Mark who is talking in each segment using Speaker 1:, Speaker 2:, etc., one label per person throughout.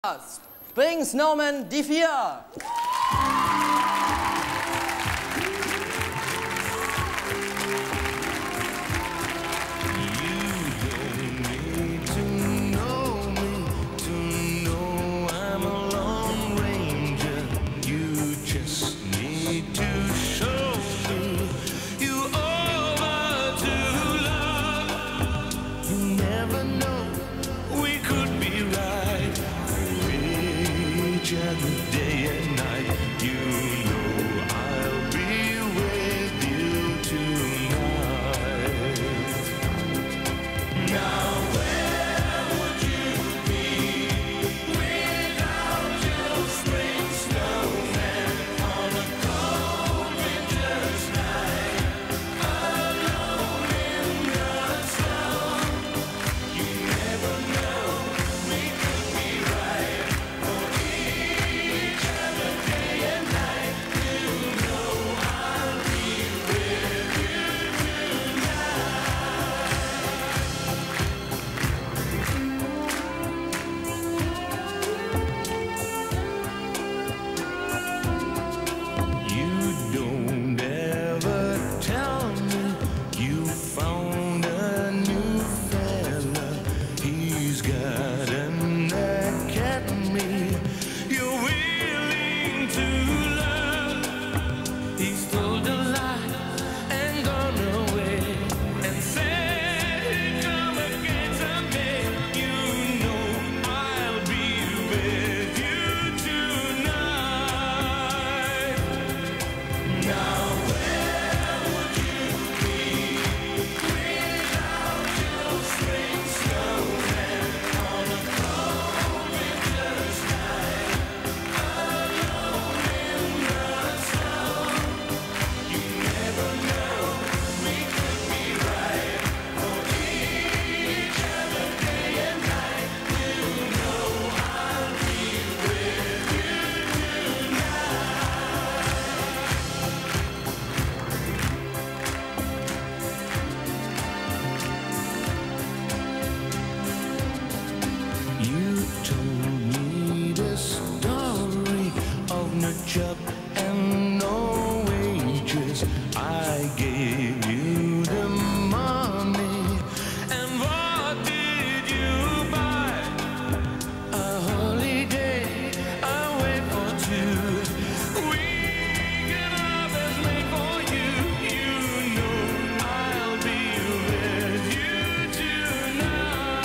Speaker 1: Spring Snowman, die 4.
Speaker 2: Day and night, you know I'll be with you tonight. Now where would you be without your spring snowman on a cold winter's night, alone in the snow? You never know, we could be right for each other day and night. You know I'll be with you tonight. You don't ever tell me you found a new fella. He's got an academy you're willing to love. He's told a lie and gone away and said he'd come again someday. You know I'll be with you tonight. Now where would you be without your spring snowman on a cold winter's night, alone in the snow? You never know, we could be right for each other day and night. You know I'll be with you tonight. You told me the story of no job and no wages. I gave you the money, and what did you buy? A holiday away for two. Weekend love is made for you. You know I'll be with you tonight.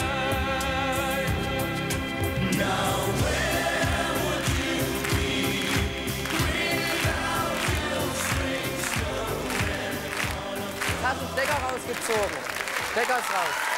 Speaker 2: Now where would you be without your spring snowman?
Speaker 1: Hat einen Stecker rausgezogen. Stecker ist raus.